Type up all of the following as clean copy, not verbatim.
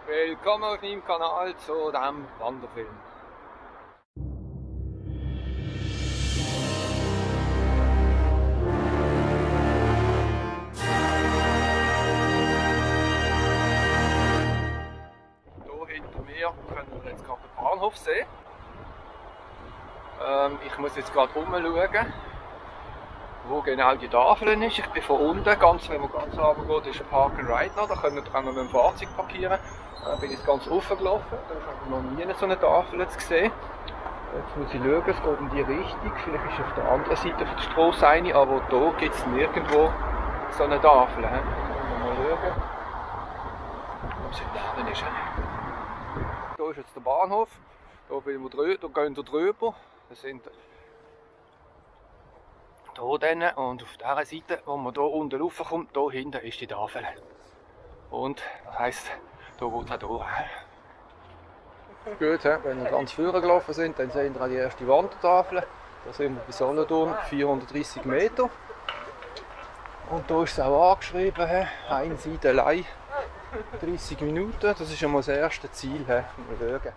Willkommen auf meinem Kanal zu diesem Wanderfilm. Hier hinter mir können wir jetzt gerade den Bahnhof sehen. Ich muss jetzt gerade umschauen, wo genau die Tafel ist. Ich bin von unten, wenn man ganz runter geht, ist ein Park and Ride noch. Da können wir mit dem Fahrzeug parkieren. Da bin ich jetzt ganz offen gelaufen. Da ist aber noch nie so eine Tafel zu sehen. Jetzt muss ich schauen, es geht in die Richtung. Vielleicht ist es auf der anderen Seite der Straße eine, aber hier gibt es nirgendwo so eine Tafel. Mal schauen, ob sie da ist. Hier ist jetzt der Bahnhof. Hier gehen wir drüber. Das sind hier dann, und auf dieser Seite, wo man hier unten raufkommt, hier hinten ist die Tafel. Und das heisst, hier geht es auch durch. Gut, wenn wir ganz vorne gelaufen sind, dann sehen wir auch die erste Wandertafel. Da sind wir bei Solothurn, 430 Meter. Und hier ist es auch angeschrieben, eine Seite allein, 30 Minuten. Das ist schon mal das erste Ziel. Mal schauen.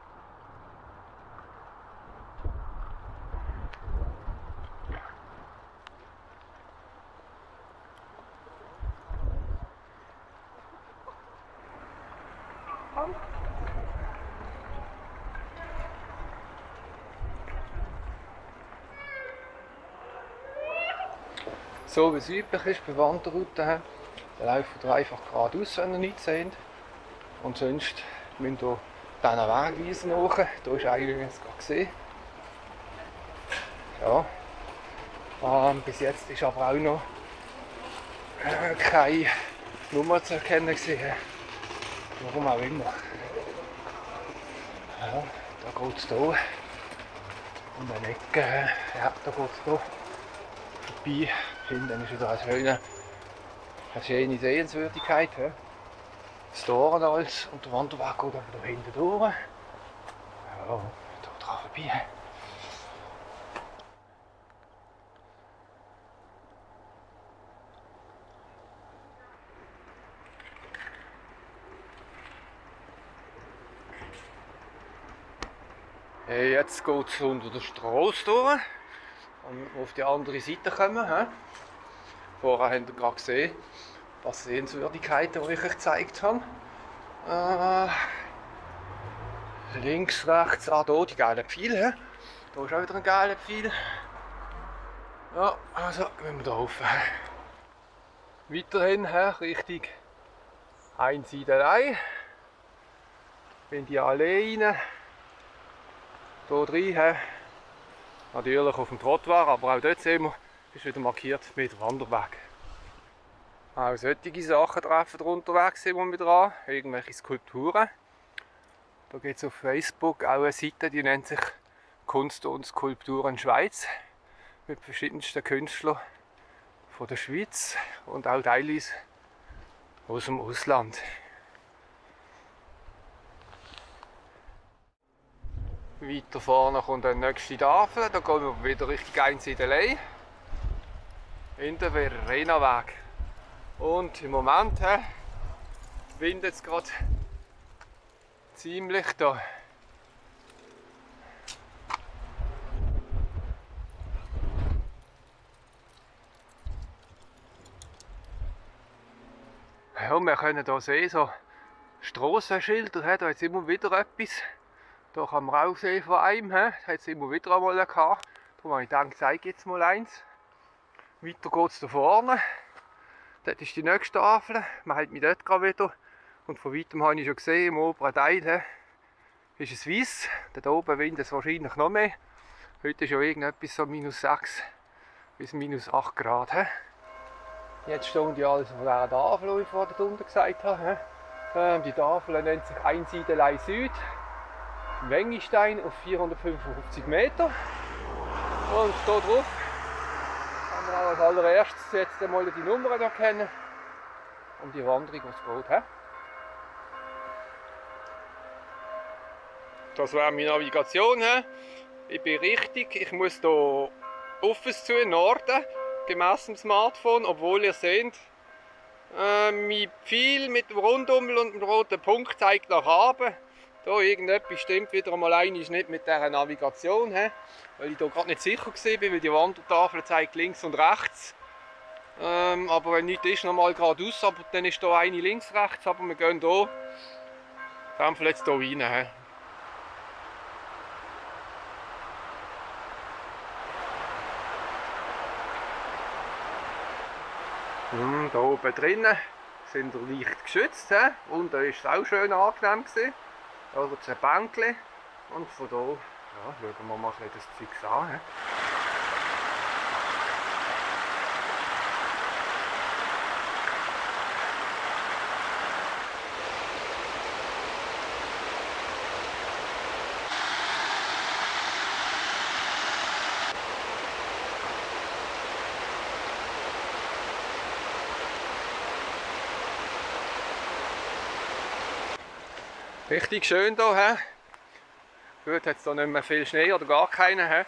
So wie es üblich ist bei Wanderrouten, dann laufen wir einfach geradeaus, wenn ihr nichts seht. Und sonst müsst ihr diesen Wegweisen nach. Hier ist eigentlich jetzt gerade gesehen. Ja. Bis jetzt ist aber auch noch keine Nummer zu erkennen gewesen. Warum auch immer. Ja, da geht es hier. Und dann Ecke, ja, da geht es hier vorbei. Hinten ist wieder eine schöne Sehenswürdigkeit. Das Dorenholz und der Wanderweg geht aber da hinten durch. Ja, da dran vorbei. Jetzt geht es unter der Straße durch. Und auf die andere Seite kommen. Vorher habt ihr gerade gesehen, ein paar Sehenswürdigkeiten, die ich euch gezeigt habe. Links, rechts, hier die geilen Pfeile. Hier ist auch wieder ein geiler Pfeil. Ja, also gehen wir hier rauf. Weiterhin Richtung Einsiedelei. Bin die alleine. Hier drin. Natürlich auf dem Trottoir, aber auch dort sehen wir, ist wieder markiert mit Wanderweg. Auch solche Sachen treffen wir unterwegs immer wieder an, irgendwelche Skulpturen. Da gibt es auf Facebook auch eine Seite, die nennt sich Kunst und Skulpturen Schweiz, mit verschiedensten Künstlern von der Schweiz und auch teilweise aus dem Ausland. Weiter vorne kommt die nächste Tafel, da gehen wir wieder Richtung Einsiedelei in den Verena-Weg. Und im Moment windet es gerade ziemlich da. Ja, wir können hier sehen, so Strassenschilder, da hat jetzt immer wieder etwas. Da kann man auch sehen von einem, da hat es immer wieder einmal gehabt. Darum habe ich gedacht, ich zeige jetzt mal eins. Weiter geht es da vorne. Dort ist die nächste Tafel. Man hat mich dort gerade wieder. Und von weitem habe ich schon gesehen, im oberen Teil ist es weiss. Dort oben windet es wahrscheinlich noch mehr. Heute ist ja irgendetwas so minus 6 bis minus 8 Grad. Jetzt stehen die alles auf dieser Tafel, die ich vorhin unten gesagt habe. Die Tafel nennt sich Einsiedelei Süd. Wengistein auf 455 Meter. Und hier drauf haben wir als allererstes jetzt einmal die Nummern erkennen und die Wanderung, die es geht. Das wäre meine Navigation. Ich bin richtig, ich muss hier offen zu Norden, gemäss dem Smartphone, obwohl ihr seht, Mein Pfeil mit dem Rundummel und dem roten Punkt zeigt nach oben. Da irgendetwas stimmt wieder einmal nicht mit dieser Navigation, weil ich da gerade nicht sicher war, weil die Wandertafel zeigt links und rechts. Aber wenn nichts ist, normal geradeaus, aber dann ist da eine links, rechts, aber wir gehen hier, jetzt hier rein. Hier oben drinnen sind wir leicht geschützt, und da war es auch schön angenehm. Da gibt es ein Bänkchen und von hier schauen wir mal das Zeug an. Richtig schön hier. Gut, hat es hier nicht mehr viel Schnee oder gar keinen. Ja,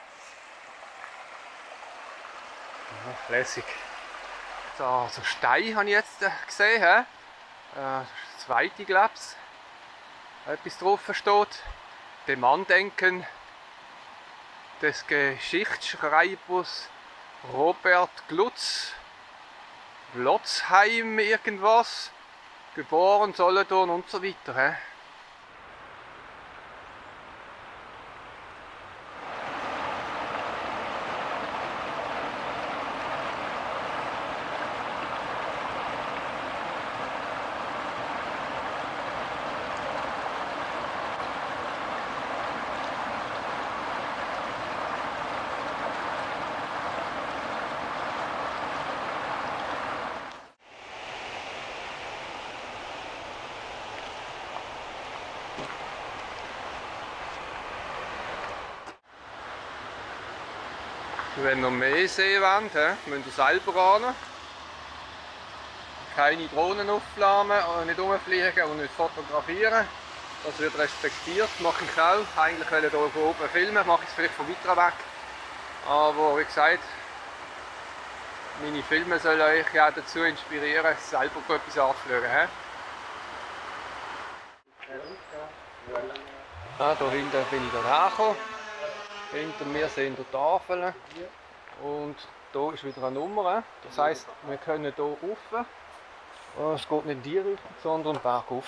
lässig. Da, so Stein habe ich jetzt gesehen. Das zweite, glaube ich. Etwas drauf steht. Dem Andenken des Geschichtsschreibers Robert Glutz. Lotzheim irgendwas. Geboren, Solothurn und so weiter. Wenn ihr mehr sehen wollt, müsst ihr selber ran. Keine Drohnen aufladen, nicht rumfliegen und nicht fotografieren. Das wird respektiert, mache ich auch. Eigentlich will ich hier oben filmen, mache ich es vielleicht von weiter weg. Aber wie gesagt, meine Filme sollen euch ja dazu inspirieren, selber etwas anzuschauen. Da hinten bin ich hergekommen. Hinter mir sind die Tafeln und hier ist wieder eine Nummer. Das heisst, wir können hier rauf. Es geht nicht in die Richtung, sondern bergauf.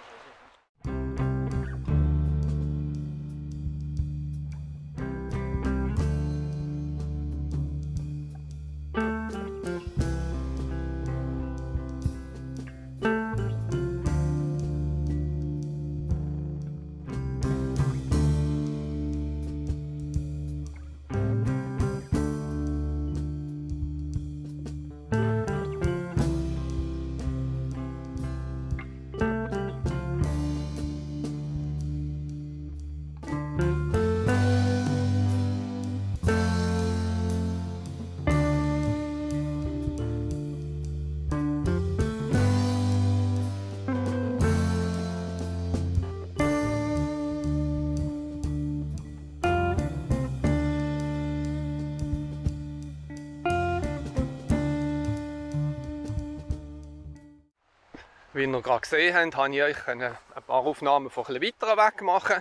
Wie ihr gerade gesehen habt, habe ich euch ein paar Aufnahmen von ein bisschen weiter weg machen.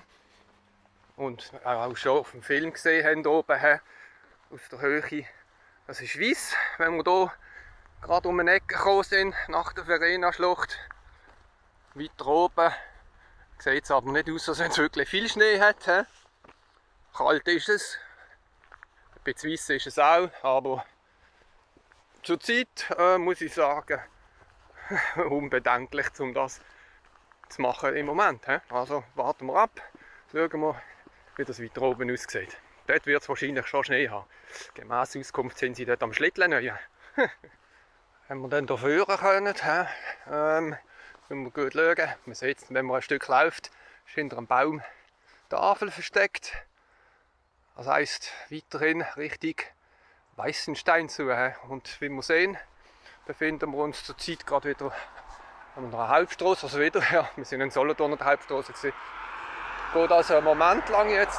Und auch schon auf dem Film gesehen habt, oben aus der Höhe. Das ist weiss, wenn wir hier gerade um eine Ecke gekommen sind, nach der Verena-Schlucht. Weiter oben sieht es aber nicht aus, als wenn es wirklich viel Schnee hat. Kalt ist es, ein bisschen weiss ist es auch, aber zurzeit muss ich sagen, unbedenklich, um das zu machen im Moment. Also warten wir ab, schauen wir, wie das weiter oben aussieht. Dort wird es wahrscheinlich schon Schnee haben. Gemäss Auskunft sind sie dort am Schlitteln. Wenn wir dann hier führen können, müssen wir gut schauen. Man sieht, wenn man ein Stück läuft, ist hinter einem Baum die Tafel versteckt. Das heisst, weiterhin Richtung Weissenstein zu. Und wie wir sehen, befinden wir uns zurzeit gerade wieder an einer Hauptstrasse. Also wieder, ja, wir sind in Solothurn an der Hauptstrasse gewesen. Geht also einen Moment lang jetzt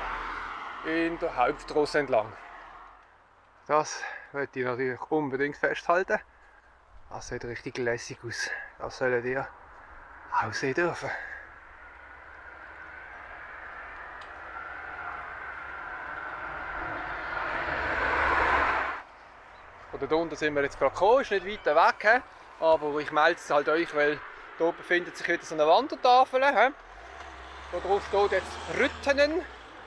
in der Hauptstrasse entlang. Das möchte ich natürlich unbedingt festhalten. Das sieht richtig lässig aus. Das sollt ihr auch sehen dürfen. Von da unten sind wir jetzt gerade gekommen, ist nicht weit weg, aber ich melde es halt euch, weil hier befindet sich wieder so eine Wandertafel. Da drauf steht jetzt Rüttenen,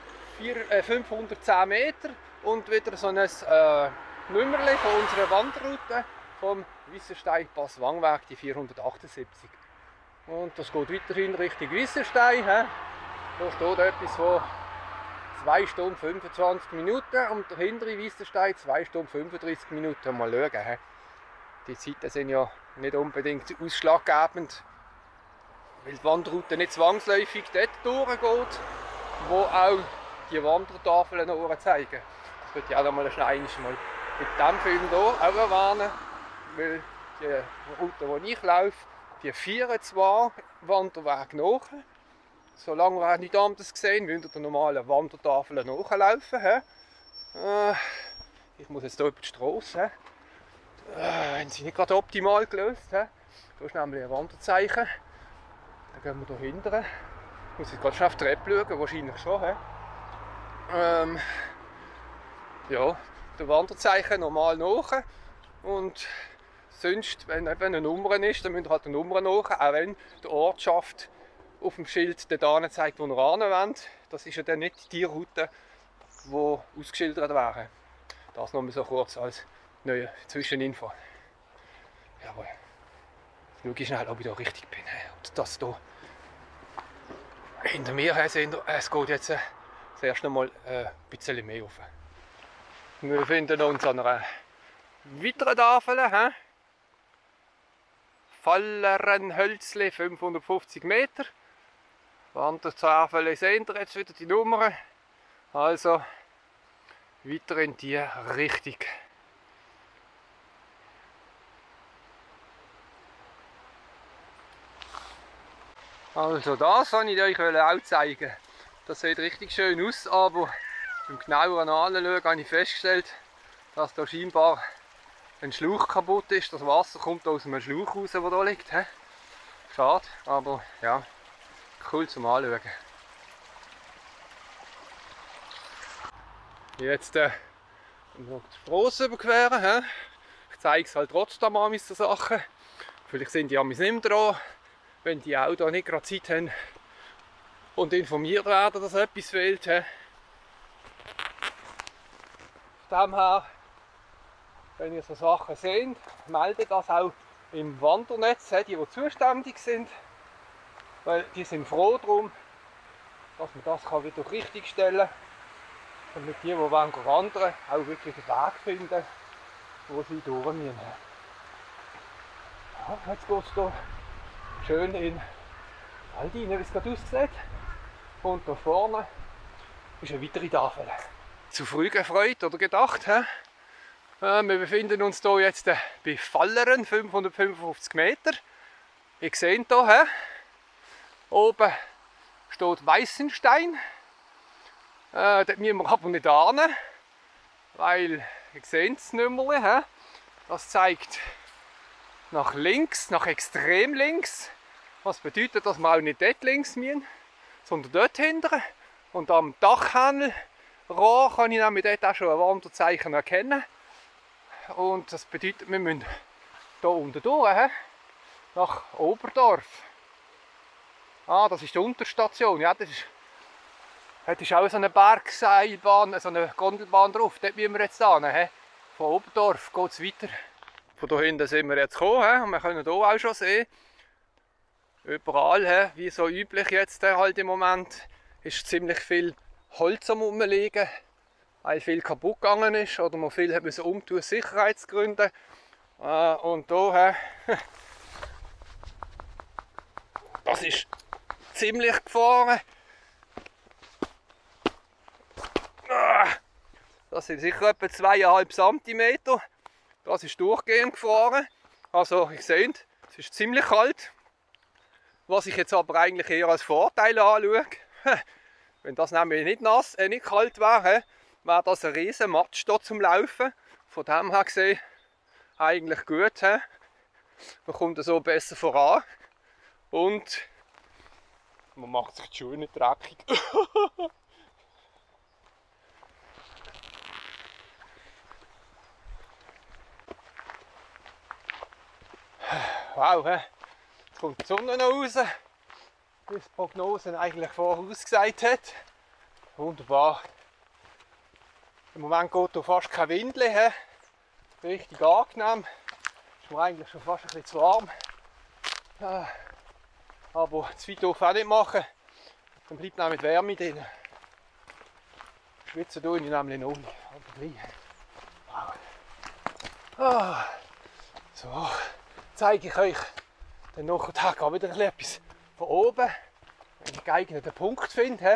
510 Meter und wieder so ein Nummerli von unserer Wanderroute vom Wisserstein-Pass Wangweg, die 478. Und das geht weiterhin Richtung Wisserstein. Da steht etwas von 2 Stunden 25 Minuten und der hintere Wisserstein 2 Stunden 35 Minuten. Mal schauen. Die Zeiten sind ja nicht unbedingt ausschlaggebend, weil die Wanderroute nicht zwangsläufig dort durchgeht, wo auch die Wandertafeln noch zeigen. Das würde ich auch mal schnell mal mit diesem Film hier auch erwähnen, weil die Route, die ich laufe, die führen zwar Wanderweg nach, solange wir nicht anders gesehen, wie unter der normalen Wandertafel nachlaufen. Ich muss jetzt hier über die Straße. Wenn sie nicht gerade optimal gelöst. Da ist nämlich ein Wanderzeichen. Dann gehen wir hier hinten. Ich muss jetzt gerade schnell auf die Treppe schauen, wahrscheinlich schon. Ja, der Wanderzeichen normal nach. Und sonst, wenn eben eine Nummer ist, dann müsst ihr halt eine Nummer nach, auch wenn die Ortschaft auf dem Schild dort zeigt, wo ihr hin wollt. Das ist ja dann nicht die Route, die ausgeschildert wäre. Das noch mal so kurz als neue Zwischeninfo. Jawohl. Jetzt schaue ich schnell, ob ich da richtig bin. Und das hier hinter mir sehen, es geht jetzt das erste Mal ein bisschen mehr auf. Wir befinden uns an einer weiteren Tafel. Fallerenhölzli, 550 Meter. Wandertafel sehen ihr jetzt wieder die Nummern. Also weiter in die Richtung. Also das wollte ich euch auch zeigen. Das sieht richtig schön aus, aber beim genaueren Anschauen habe ich festgestellt, dass da scheinbar ein Schlauch kaputt ist. Das Wasser kommt aus einem Schlauch raus, der hier liegt. Schade, aber ja, cool zum Anschauen. Jetzt noch die Straße überqueren. Ich zeige es halt trotzdem an so Sachen. Vielleicht sind die nicht mehr dran, wenn die auch da nicht gerade Zeit haben und informiert werden, dass etwas fehlt. Von dem her, wenn ihr so Sachen seht, meldet das auch im Wandernetz, die zuständig sind, weil die sind froh darum, dass man das wieder richtig stellen kann, damit die wandern wollen, auch wirklich den Weg finden, wo sie durch müssen. Ja, jetzt geht es hier schön in den Wald rein, wie es gerade aussieht. Und da vorne ist eine weitere Tafel. Zu früh gefreut oder gedacht. Wir befinden uns hier jetzt bei Falleren, 555 Meter. Ihr seht hier, oben steht Weißenstein. Dort müssen wir aber nicht hin, weil ihr seht das Nummerli, das zeigt nach links, nach extrem links. Was bedeutet, dass wir auch nicht dort links müssen, sondern dort hinten. Und am Dachhändelrohr kann ich nämlich dort auch schon ein Wanderzeichen erkennen. Und das bedeutet, wir müssen hier unten durch, nach Oberdorf. Ah, das ist die Unterstation. Ja, das ist auch so eine Bergseilbahn, so eine Gondelbahn drauf. Dort müssen wir jetzt hin. Von Oberdorf geht es weiter. Von hier hinten sind wir jetzt gekommen und wir können hier auch schon sehen, überall, wie so üblich jetzt halt im Moment, ist ziemlich viel Holz am Rumliegen, weil viel kaputt gegangen ist oder man viel hat müssen umtun aus Sicherheitsgründen. Und hier, das ist ziemlich gefahren. Das sind sicher etwa 2,5 cm. Das ist durchgehend gefahren. Also, ihr seht, es ist ziemlich kalt. Was ich jetzt aber eigentlich eher als Vorteil anschaue, wenn das nämlich nicht nass, nicht kalt wäre, wäre das ein riesen Matsch hier zum Laufen. Von dem her gesehen eigentlich gut. Man kommt so besser voran und man macht sich die Schuhe nicht dreckig. Wow, jetzt kommt die Sonne noch raus, wie die Prognose eigentlich vorausgesagt hat. Wunderbar. Im Moment geht hier fast kein Wind. Richtig angenehm. Ist mir eigentlich schon fast ein bisschen zu warm. Aber zu weit darf auch nicht machen. Dann bleibt nämlich die Wärme drin. Schwitzen tue ich nämlich noch nicht. Aber gleich. Wow. So, zeige ich euch dann nachher wieder etwas von oben. Wenn ich einen geeigneten Punkt finde,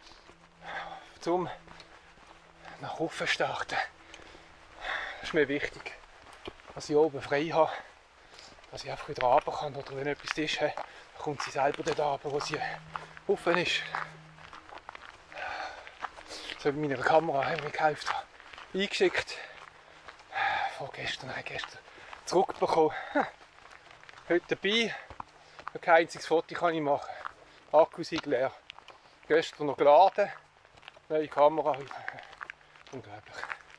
um nach oben zu starten. Das ist mir wichtig, dass ich oben frei habe, dass ich einfach wieder runter kann oder wenn etwas ist, dann kommt sie selber dort runter, wo sie offen ist. So mit meiner Kamera haben wir gekauft, eingeschickt. Gestern zurückbekommen. Heute dabei, kein einziges Foto kann ich machen. Akku ist leer. Gestern noch geladen, neue Kamera. Unglaublich.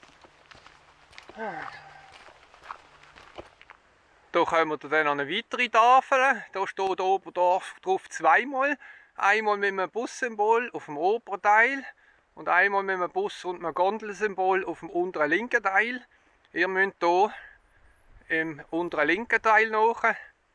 Hier kommen wir dann an eine weitere Tafel. Da steht oben drauf zweimal. Einmal mit einem Bussymbol auf dem oberen Teil und einmal mit einem Bus- und einem Gondelsymbol auf dem unteren linken Teil. Ihr müsst hier im unteren linken Teil nach.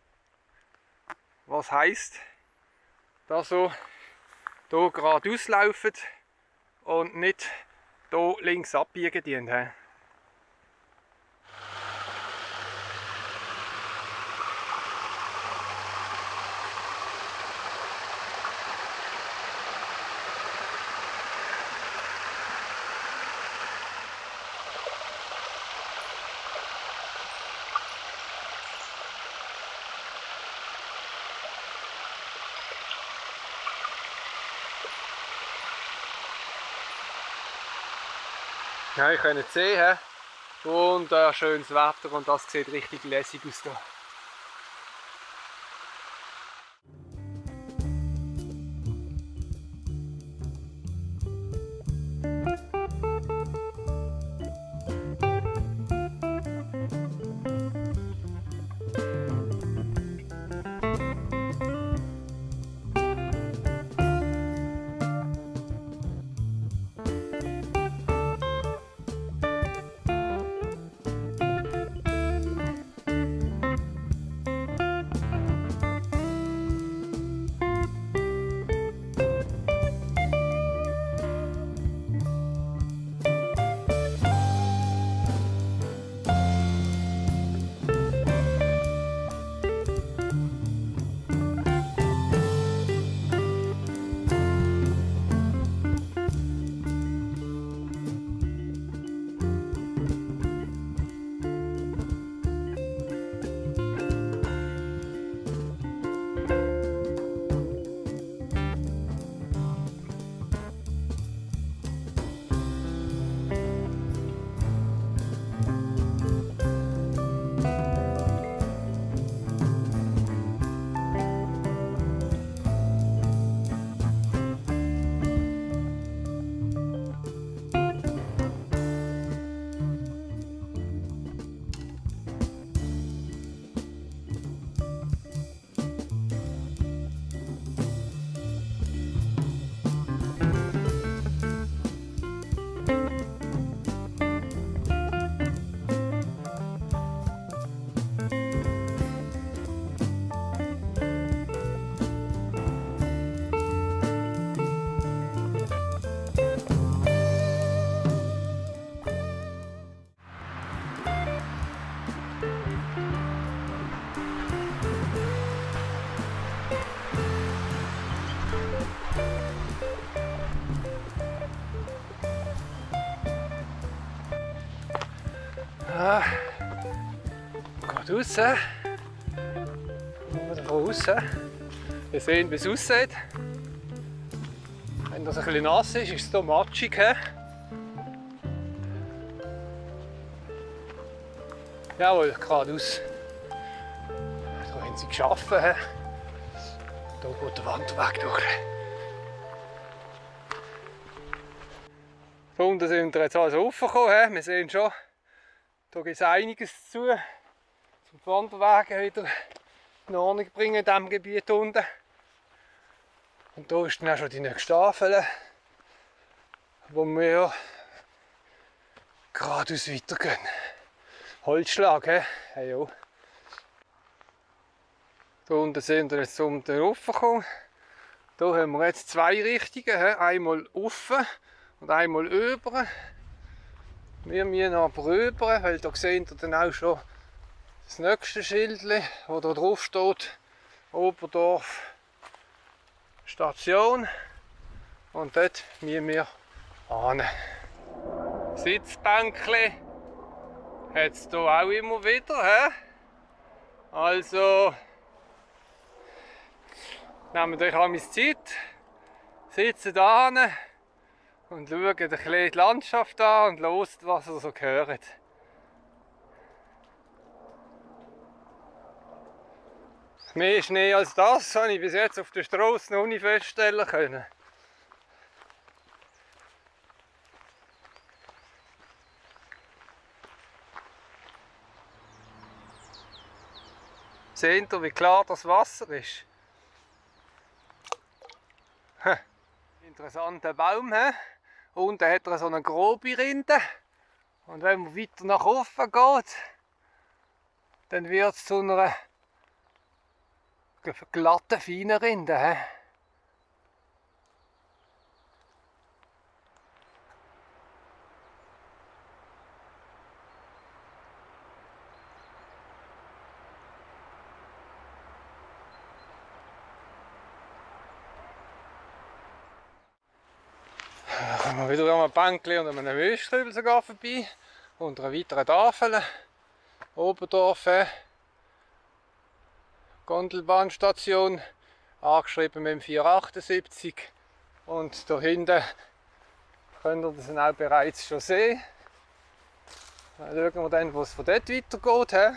Was heisst, dass ihr hier geradeaus laufen und nicht hier links abbiegen dient. Ja, ihr könnt es sehen, wunderschönes Wetter und das sieht richtig lässig aus hier. Geht raus. Wieder von außen. Wir sehen, wie es aussieht. Wenn das ein bisschen nass ist, ist es hier matschig. Jawohl, geradeaus. haben sie geschaffen. Hier geht der Wanderweg durch. Da unten sind wir jetzt also raufgekommen. Wir sehen schon, da gibt es einiges zu. Zum Wanderweg wieder in Ordnung bringen in diesem Gebiet unten. Und da ist dann auch schon die nächste Tafel, wo wir geradeaus weitergehen. Holzschlag, hey, ja. Hier unten sind wir jetzt unten raufgekommen. Hier haben wir jetzt zwei Richtungen, einmal rauf und einmal über. Wir müssen aber rüber, weil da seht ihr dann auch schon das nächste Schild, wo da drauf steht, Oberdorf Station. Und dort müssen wir hin. Sitzbänkchen hat es hier auch immer wieder. Also nehmt euch an meine Zeit, sitzt da hin und schaut ein bisschen die Landschaft an und hört, was ihr so hört. Mehr Schnee als das habe ich bis jetzt auf der Straße noch nicht feststellen können. Seht ihr, wie klar das Wasser ist? Interessanter Baum. Unten hat er so eine grobe Rinde. Und wenn man weiter nach oben geht, dann wird es zu einer glatten, feinen Rinde. Da kommen wir wieder an einem Bänkchen und an einem Wüststrübel sogar vorbei. Und einer weiteren Tafel. Oberdorf, Gondelbahnstation, angeschrieben mit dem 478. Und da hinten könnt ihr das auch bereits schon sehen. Dann schauen wir dann, wo es von dort weitergeht.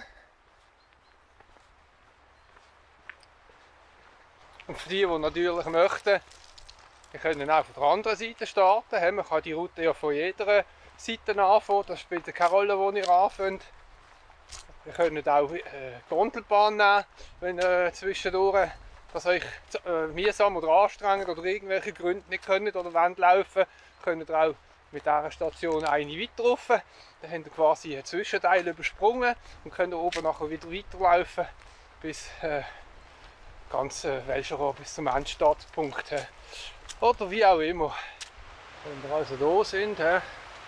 Und für die natürlich möchten, wir können auch von der anderen Seite starten. Man kann die Route ja von jeder Seite anfangen, das spielt keine Rolle, wo ihr anfängt. Wir können auch Gondelbahn nehmen, wenn zwischendurch das euch mühsam oder anstrengend oder irgendwelche Gründe nicht könnt oder wollt laufen, könnt ihr auch mit dieser Station eine weiter rauf. Dann habt ihr quasi einen Zwischenteil übersprungen und könnt oben nachher wieder weiterlaufen bis ganz Welscherohr, bis zum Endstartpunkt. Oder wie auch immer. Wenn wir also da sind, dann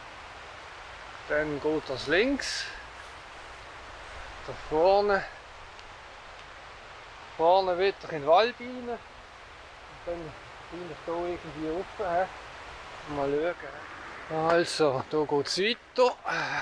geht das links. Da vorne wieder in den Wald rein. Und dann bin ich hier irgendwie rauf. Mal schauen. Also, hier geht es weiter.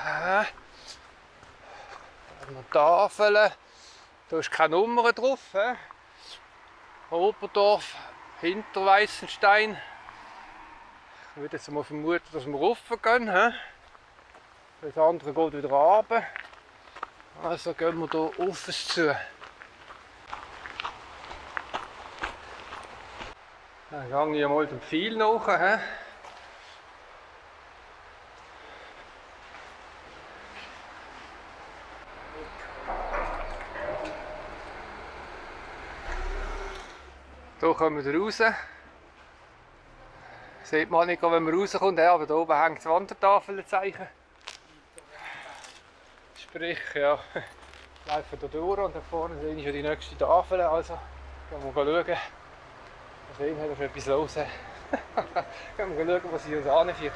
Eine Tafel. Da ist keine Nummer drauf. Oberdorf, Hinterweißenstein. Ich würde jetzt mal vermuten, dass wir raufgehen. Das andere geht wieder runter. Also gehen wir hier auf es zu. Dann gehe ich mal den Pfeil nach. Hier kommen wir raus. Sieht man nicht, wenn man rauskommt, aber hier oben hängt das Wandertafelzeichen. Sprich, ja, wir laufen hier durch und da vorne sehe ich schon die nächste Tafel. Also gehen wir schauen. Da sehen wir, da ist etwas los. Gehen wir schauen, was sie uns anführt.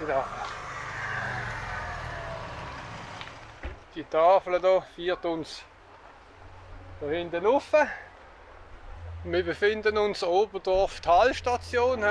Die Tafel hier führt uns da hinten rauf. Wir befinden uns Oberdorf Talstation.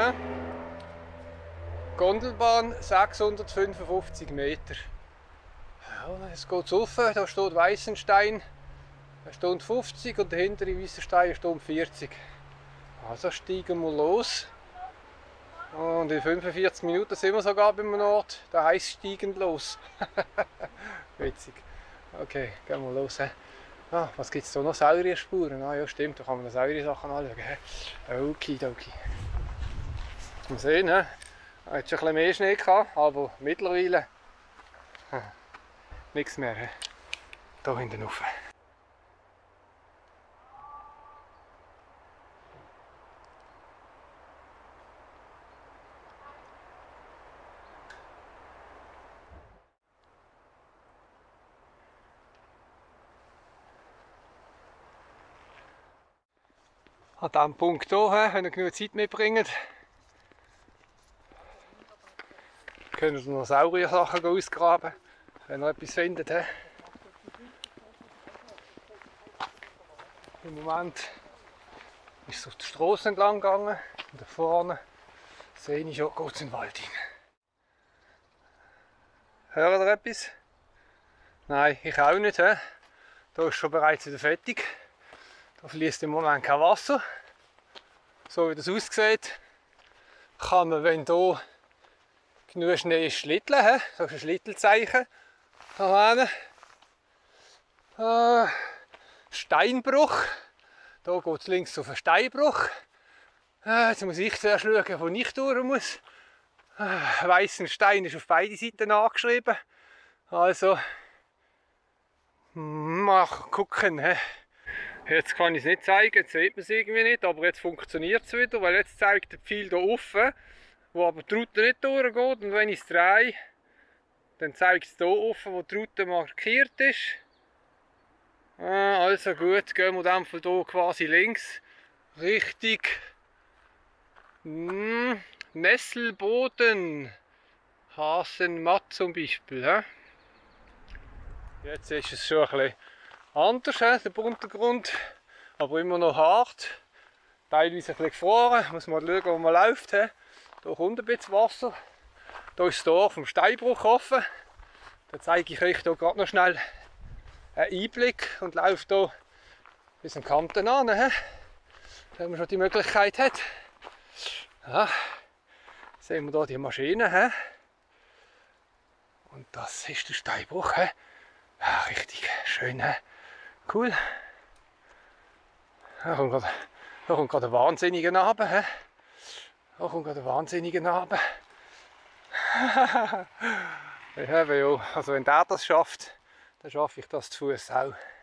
Gondelbahn 655 Meter. Ja, jetzt geht es rauf, da steht Weißenstein, da steht 50 und dahinter in Weissenstein steht 40. Also steigen wir los. Und in 45 Minuten sind wir sogar bei einem Ort, der heisst steigen los. Witzig. Okay, gehen wir los. Ah, was gibt es da noch? Saurierspuren? Ah ja stimmt, da kann man noch Saurier-Sachen anschauen. Okidoki. Mal sehen, he? Jetzt schon ein bisschen mehr Schnee gehabt, aber mittlerweile nichts mehr. He? Hier hinten rauf. An diesem Punkt hier, wenn ihr genug Zeit mitbringt, könnt ihr noch Saurier-Sachen ausgraben, wenn ihr etwas findet. He? Im Moment ist es auf der Straße entlang gegangen und da vorne sehe ich schon, geht es in den Wald rein. Hört ihr etwas? Nein, ich auch nicht. He? Da ist schon bereits wieder fertig. Da fließt im Moment kein Wasser. So wie das aussieht, kann man, wenn hier genug Schnee ist, schlitteln. He? Das ist ein Schlittelzeichen. Hier Steinbruch. Da geht es links auf einen Steinbruch. Jetzt muss ich zuerst schauen, wo ich durch muss. Weißen Stein ist auf beide Seiten angeschrieben. Also, mal gucken. He? Jetzt kann ich es nicht zeigen, jetzt sieht man es irgendwie nicht, aber jetzt funktioniert es wieder, weil jetzt zeigt der Pfeil hier offen, wo aber die Route nicht durchgeht. Und wenn ich es drehe, dann zeigt es hier offen, wo die Route markiert ist. Also gut, gehen wir dann von hier quasi links Richtung Nesselboden, Hasenmatt zum Beispiel. He? Jetzt ist es schon ein bisschen anders, der Untergrund, aber immer noch hart, teilweise ein bisschen gefroren. Muss mal schauen, wo man läuft. Hier kommt ein bisschen Wasser. Hier ist das Dorf vom Steinbruch offen. Da zeige ich euch hier gerade noch schnell einen Einblick und laufe hier bis am Kanten an, wenn man schon die Möglichkeit hat. Ja, sehen wir hier die Maschine. Und das ist der Steinbruch. Ja, richtig schön. Cool. Da kommt gerade ein wahnsinniger Abend. Da kommt gerade ein wahnsinniger Abend. Ja, also wenn der das schafft, dann schaffe ich das zu Fuß auch.